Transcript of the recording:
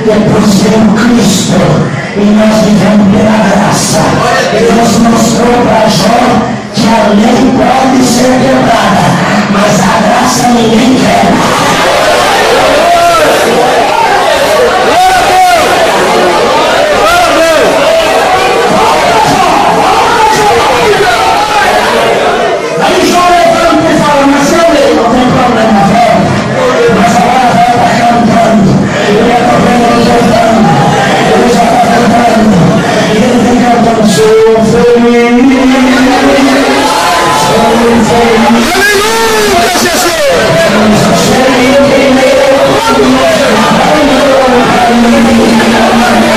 depois veio Cristo, e nós vivemos pela graça. Deus mostrou para Jó que a lei pode ser quebrada, mas a graça ninguém quebra. Aí Jó levanta e fala, mas eu leio, não tem problema, velho. Mas agora vai estar cantando. Eu já estou vendo ele cantando. Ele já está cantando. E ele vem cantando, sou feliz. Sou feliz. Aleluia, Jesus. Sou feliz.